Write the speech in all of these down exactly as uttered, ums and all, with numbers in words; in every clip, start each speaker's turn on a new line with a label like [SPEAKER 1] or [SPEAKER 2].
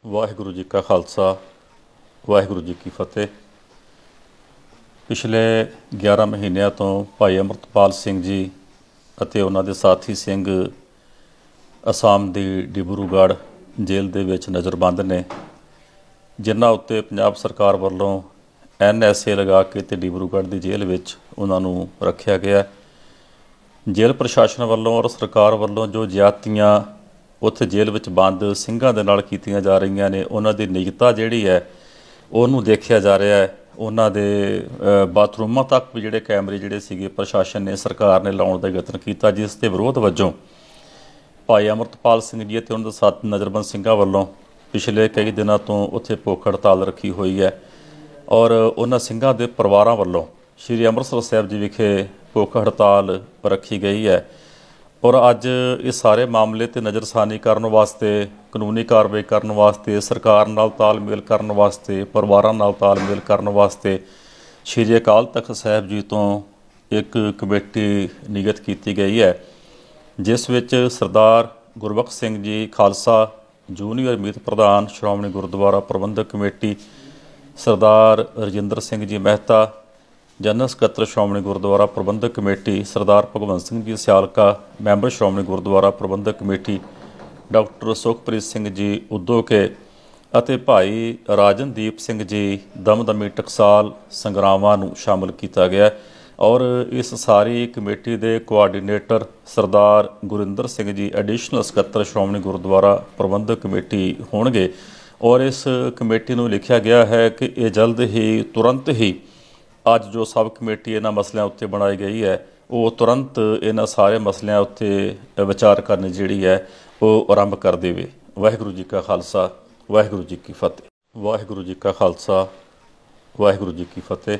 [SPEAKER 1] ਵਾਹਿਗੁਰੂ ਜੀ ਕਾ ਖਾਲਸਾ ਵਾਹਿਗੁਰੂ ਜੀ ਕੀ ਫਤਿਹ। ਪਿਛਲੇ ਗਿਆਰਾਂ ਮਹੀਨਿਆਂ ਤੋਂ ਭਾਈ ਅੰਮ੍ਰਿਤਪਾਲ ਸਿੰਘ ਜੀ ਅਤੇ ਉਹਨਾਂ ਦੇ ਸਾਥੀ ਸਿੰਘ ਅਸਾਮ ਦੀ ਡਿਬਰੂਗੜ੍ਹ ਜੇਲ੍ਹ ਦੇ ਵਿੱਚ ਨਜ਼ਰਬੰਦ ਨੇ, ਜਿਨ੍ਹਾਂ ਉੱਤੇ ਪੰਜਾਬ ਸਰਕਾਰ ਵੱਲੋਂ ਐਨ ਐਸ ਏ ਲਗਾ ਕੇ ਤੇ ਡਿਬਰੂਗੜ੍ਹ ਦੀ ਜੇਲ੍ਹ ਵਿੱਚ ਉਹਨਾਂ ਨੂੰ ਰੱਖਿਆ ਗਿਆ। ਜੇਲ੍ਹ ਪ੍ਰਸ਼ਾਸਨ ਵੱਲੋਂ ਔਰ ਸਰਕਾਰ ਵੱਲੋਂ ਜੋ ਜ਼ਿਆਦਤੀਆਂ ਉੱਥੇ ਜੇਲ੍ਹ ਵਿੱਚ ਬੰਦ ਸਿੰਘਾਂ ਦੇ ਨਾਲ ਕੀਤੀਆਂ ਜਾ ਰਹੀਆਂ ਨੇ, ਉਹਨਾਂ ਦੀ ਨਿਜਤਾ ਜਿਹੜੀ ਹੈ ਉਹਨੂੰ ਦੇਖਿਆ ਜਾ ਰਿਹਾ ਹੈ। ਉਹਨਾਂ ਦੇ ਬਾਥਰੂਮਾਂ ਤੱਕ ਵੀ ਜਿਹੜੇ ਕੈਮਰੇ ਜਿਹੜੇ ਸੀਗੇ ਪ੍ਰਸ਼ਾਸਨ ਨੇ, ਸਰਕਾਰ ਨੇ ਲਾਉਣ ਦਾ ਯਤਨ ਕੀਤਾ, ਜਿਸ ਦੇ ਵਿਰੋਧ ਵਜੋਂ ਭਾਈ ਅੰਮ੍ਰਿਤਪਾਲ ਸਿੰਘ ਜੀ ਅਤੇ ਉਹਨਾਂ ਦੇ ਸਾਥ ਨਜ਼ਰਬੰਦ ਸਿੰਘਾਂ ਵੱਲੋਂ ਪਿਛਲੇ ਕਈ ਦਿਨਾਂ ਤੋਂ ਉੱਥੇ ਭੁੱਖ ਹੜਤਾਲ ਰੱਖੀ ਹੋਈ ਹੈ। ਔਰ ਉਹਨਾਂ ਸਿੰਘਾਂ ਦੇ ਪਰਿਵਾਰਾਂ ਵੱਲੋਂ ਸ਼੍ਰੀ ਅੰਮ੍ਰਿਤਸਰ ਸਾਹਿਬ ਜੀ ਵਿਖੇ ਭੁੱਖ ਹੜਤਾਲ ਰੱਖੀ ਗਈ ਹੈ। ਔਰ ਅੱਜ ਇਸ ਸਾਰੇ ਮਾਮਲੇ 'ਤੇ ਨਜ਼ਰਸਾਨੀ ਕਰਨ ਵਾਸਤੇ, ਕਾਨੂੰਨੀ ਕਾਰਵਾਈ ਕਰਨ ਵਾਸਤੇ, ਸਰਕਾਰ ਨਾਲ ਤਾਲਮੇਲ ਕਰਨ ਵਾਸਤੇ, ਪਰਿਵਾਰਾਂ ਨਾਲ ਤਾਲਮੇਲ ਕਰਨ ਵਾਸਤੇ ਸ਼੍ਰੀ ਅਕਾਲ ਤਖਤ ਸਾਹਿਬ ਜੀ ਤੋਂ ਇੱਕ ਕਮੇਟੀ ਨਿਯੁਕਤ ਕੀਤੀ ਗਈ ਹੈ, ਜਿਸ ਵਿੱਚ ਸਰਦਾਰ ਗੁਰਬਖਸ਼ ਸਿੰਘ ਜੀ ਖਾਲਸਾ ਜੂਨੀਅਰ ਮੀਤ ਪ੍ਰਧਾਨ ਸ਼੍ਰੋਮਣੀ ਗੁਰਦੁਆਰਾ ਪ੍ਰਬੰਧਕ ਕਮੇਟੀ, ਸਰਦਾਰ ਰਜਿੰਦਰ ਸਿੰਘ ਜੀ ਮਹਿਤਾ ਜਨਰਲ ਸਕੱਤਰ Shiromani Gurdwara Prabandhak committee, Sardar Bhagwant Singh ji Sialka member Shiromani Gurdwara Prabandhak committee, doctor Sukhpreet Singh ji Udoke ਅਤੇ ਭਾਈ ਰਾਜਨਦੀਪ ਸਿੰਘ ਜੀ ਦਮਦਮੀ ਟਕਸਾਲ ਸੰਗਰਾਵਾਂ ਨੂੰ ਸ਼ਾਮਲ ਕੀਤਾ ਗਿਆ। ਔਰ ਇਸ ਸਾਰੀ ਕਮੇਟੀ ਦੇ ਕੋਆਰਡੀਨੇਟਰ ਸਰਦਾਰ ਗੁਰਿੰਦਰ ਸਿੰਘ ਜੀ ਐਡੀਸ਼ਨਲ ਸਕੱਤਰ ਸ਼੍ਰੋਮਣੀ ਗੁਰਦੁਆਰਾ ਪ੍ਰਬੰਧਕ ਕਮੇਟੀ ਹੋਣਗੇ। ਔਰ ਇਸ ਕਮੇਟੀ ਨੂੰ ਲਿਖਿਆ ਗਿਆ ਹੈ ਕਿ ਇਹ ਜਲਦ ਹੀ ਤੁਰੰਤ ਹੀ ਅੱਜ ਜੋ ਸਬ ਕਮੇਟੀ ਇਹਨਾਂ ਮਸਲਿਆਂ ਉੱਤੇ ਬਣਾਈ ਗਈ ਹੈ, ਉਹ ਤੁਰੰਤ ਇਹਨਾਂ ਸਾਰੇ ਮਸਲਿਆਂ ਉੱਤੇ ਵਿਚਾਰ ਕਰਨੀ ਜਿਹੜੀ ਹੈ ਉਹ ਆਰੰਭ ਕਰ ਦੇਵੇ। ਵਾਹਿਗੁਰੂ ਜੀ ਕਾ ਖਾਲਸਾ ਵਾਹਿਗੁਰੂ ਜੀ ਕੀ ਫਤਿਹ। ਵਾਹਿਗੁਰੂ ਜੀ ਕਾ ਖਾਲਸਾ ਵਾਹਿਗੁਰੂ ਜੀ ਕੀ ਫਤਿਹ।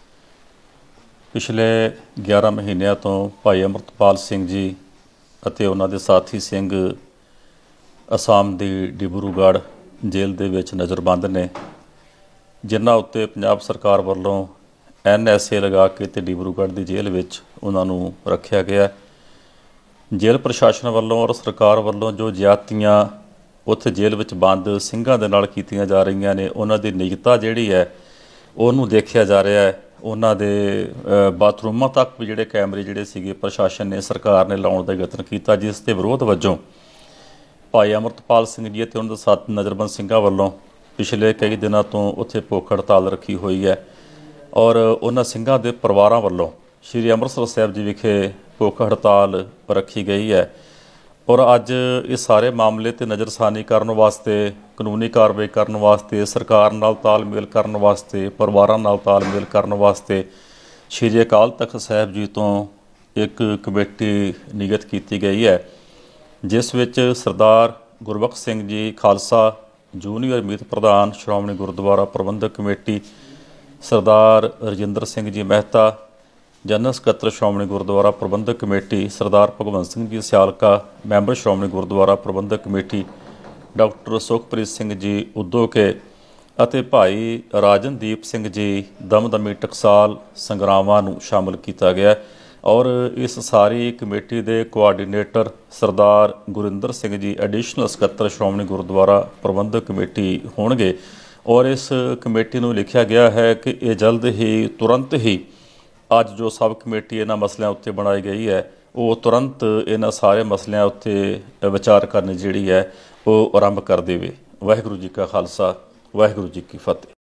[SPEAKER 1] ਪਿਛਲੇ ਗਿਆਰਾਂ ਮਹੀਨਿਆਂ ਤੋਂ ਭਾਈ ਅੰਮ੍ਰਿਤਪਾਲ ਸਿੰਘ ਜੀ ਅਤੇ ਉਹਨਾਂ ਦੇ ਸਾਥੀ ਸਿੰਘ ਅਸਾਮ ਦੀ ਡਿਬਰੂਗੜ੍ਹ ਜੇਲ੍ਹ ਦੇ ਵਿੱਚ ਨਜ਼ਰਬੰਦ ਨੇ, ਜਿਨ੍ਹਾਂ ਉੱਤੇ ਪੰਜਾਬ ਸਰਕਾਰ ਵੱਲੋਂ ਐਨ ਐਸ ਏ ਲਗਾ ਕੇ ਤੇ ਡਿਬਰੂਗੜ੍ਹ ਦੀ ਜੇਲ੍ਹ ਵਿੱਚ ਉਹਨਾਂ ਨੂੰ ਰੱਖਿਆ ਗਿਆ। ਜੇਲ੍ਹ ਪ੍ਰਸ਼ਾਸਨ ਵੱਲੋਂ ਔਰ ਸਰਕਾਰ ਵੱਲੋਂ ਜੋ ਜ਼ਿਆਦਤੀਆਂ ਉੱਥੇ ਜੇਲ੍ਹ ਵਿੱਚ ਬੰਦ ਸਿੰਘਾਂ ਦੇ ਨਾਲ ਕੀਤੀਆਂ ਜਾ ਰਹੀਆਂ ਨੇ, ਉਹਨਾਂ ਦੀ ਨਿਜਤਾ ਜਿਹੜੀ ਹੈ ਉਹਨੂੰ ਦੇਖਿਆ ਜਾ ਰਿਹਾ ਹੈ। ਉਹਨਾਂ ਦੇ ਬਾਥਰੂਮਾਂ ਤੱਕ ਵੀ ਜਿਹੜੇ ਕੈਮਰੇ ਜਿਹੜੇ ਸੀਗੇ ਪ੍ਰਸ਼ਾਸਨ ਨੇ, ਸਰਕਾਰ ਨੇ ਲਾਉਣ ਦਾ ਯਤਨ ਕੀਤਾ, ਜਿਸ ਦੇ ਵਿਰੋਧ ਵਜੋਂ ਭਾਈ ਅੰਮ੍ਰਿਤਪਾਲ ਸਿੰਘ ਜੀ ਅਤੇ ਉਹਨਾਂ ਦੇ ਸਾਥ ਨਜ਼ਰਬੰਦ ਸਿੰਘਾਂ ਵੱਲੋਂ ਪਿਛਲੇ ਕਈ ਦਿਨਾਂ ਤੋਂ ਉੱਥੇ ਭੁੱਖ ਹੜਤਾਲ ਰੱਖੀ ਹੋਈ ਹੈ। ਔਰ ਉਹਨਾਂ ਸਿੰਘਾਂ ਦੇ ਪਰਿਵਾਰਾਂ ਵੱਲੋਂ ਸ਼੍ਰੀ ਅੰਮ੍ਰਿਤਸਰ ਸਾਹਿਬ ਜੀ ਵਿਖੇ ਭੁੱਖ ਹੜਤਾਲ ਰੱਖੀ ਗਈ ਹੈ। ਔਰ ਅੱਜ ਇਸ ਸਾਰੇ ਮਾਮਲੇ 'ਤੇ ਨਜ਼ਰਸਾਨੀ ਕਰਨ ਵਾਸਤੇ, ਕਾਨੂੰਨੀ ਕਾਰਵਾਈ ਕਰਨ ਵਾਸਤੇ, ਸਰਕਾਰ ਨਾਲ ਤਾਲਮੇਲ ਕਰਨ ਵਾਸਤੇ, ਪਰਿਵਾਰਾਂ ਨਾਲ ਤਾਲਮੇਲ ਕਰਨ ਵਾਸਤੇ ਸ਼੍ਰੀ ਅਕਾਲ ਤਖਤ ਸਾਹਿਬ ਜੀ ਤੋਂ ਇੱਕ ਕਮੇਟੀ ਨਿਯੁਕਤ ਕੀਤੀ ਗਈ ਹੈ, ਜਿਸ ਵਿੱਚ ਸਰਦਾਰ ਗੁਰਬਖਸ਼ ਸਿੰਘ ਜੀ ਖਾਲਸਾ ਜੂਨੀਅਰ ਮੀਤ ਪ੍ਰਧਾਨ ਸ਼੍ਰੋਮਣੀ ਗੁਰਦੁਆਰਾ ਪ੍ਰਬੰਧਕ ਕਮੇਟੀ, ਸਰਦਾਰ ਰਜਿੰਦਰ ਸਿੰਘ ਜੀ ਮਹਿਤਾ ਜਨਰਲ ਸਕੱਤਰ Shiromani Gurdwara Prabandhak committee, Sardar Bhagwant Singh ji Sialka member Shiromani Gurdwara Prabandhak committee, doctor Sukhpreet Singh ji Udoke ਅਤੇ ਭਾਈ ਰਾਜਨਦੀਪ ਸਿੰਘ ਜੀ ਦਮਦਮੀ ਟਕਸਾਲ ਸੰਗਰਾਵਾਂ ਨੂੰ ਸ਼ਾਮਲ ਕੀਤਾ ਗਿਆ। ਔਰ ਇਸ ਸਾਰੀ ਕਮੇਟੀ ਦੇ ਕੋਆਰਡੀਨੇਟਰ ਸਰਦਾਰ ਗੁਰਿੰਦਰ ਸਿੰਘ ਜੀ ਐਡੀਸ਼ਨਲ ਸਕੱਤਰ ਸ਼੍ਰੋਮਣੀ ਗੁਰਦੁਆਰਾ ਪ੍ਰਬੰਧਕ ਕਮੇਟੀ ਹੋਣਗੇ। ਔਰ ਇਸ ਕਮੇਟੀ ਨੂੰ ਲਿਖਿਆ ਗਿਆ ਹੈ ਕਿ ਇਹ ਜਲਦ ਹੀ ਤੁਰੰਤ ਹੀ ਅੱਜ ਜੋ ਸਬ ਕਮੇਟੀ ਇਹਨਾਂ ਮਸਲਿਆਂ ਉੱਤੇ ਬਣਾਈ ਗਈ ਹੈ, ਉਹ ਤੁਰੰਤ ਇਹਨਾਂ ਸਾਰੇ ਮਸਲਿਆਂ ਉੱਤੇ ਵਿਚਾਰ ਕਰਨੀ ਜਿਹੜੀ ਹੈ ਉਹ ਆਰੰਭ ਕਰ ਦੇਵੇ। ਵਾਹਿਗੁਰੂ ਜੀ ਕਾ ਖਾਲਸਾ ਵਾਹਿਗੁਰੂ ਜੀ ਕੀ ਫਤਿਹ।